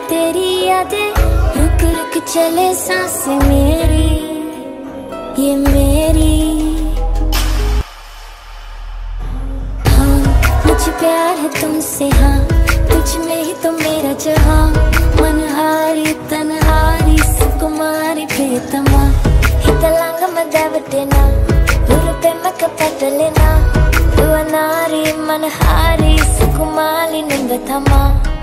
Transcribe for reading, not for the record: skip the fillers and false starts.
तेरी यादें रुक रुक चले सांसें मेरी, ये मेरी। हाँ मुझे प्यार है तुमसे, हाँ तुझ में ही तो मेरा जहाँ। मनहारी तनहारी सुकुमारी प्रियतमा, हितलांग मदावटेना उरुपे मकपटलेना। दुआ नारी मनहारी सुकुमारी निंबतमा।